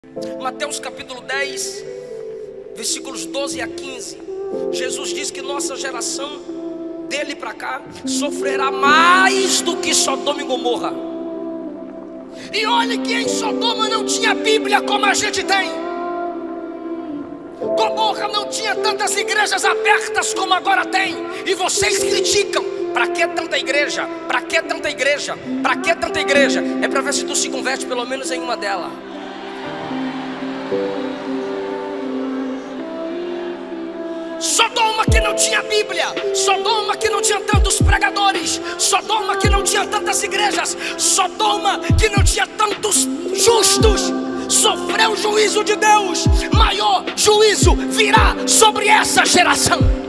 Mateus capítulo 10, versículos 12 a 15. Jesus diz que nossa geração, dele para cá, sofrerá mais do que Sodoma e Gomorra. E olhe que em Sodoma não tinha Bíblia como a gente tem. Gomorra não tinha tantas igrejas abertas como agora tem. E vocês criticam. Para que tanta igreja? Para que tanta igreja? Para que tanta igreja? É para ver se tu se converte pelo menos em uma delas. Sodoma que não tinha Bíblia, Sodoma que não tinha tantos pregadores, Sodoma que não tinha tantas igrejas, Sodoma que não tinha tantos justos, sofreu o juízo de Deus. Maior juízo virá sobre essa geração.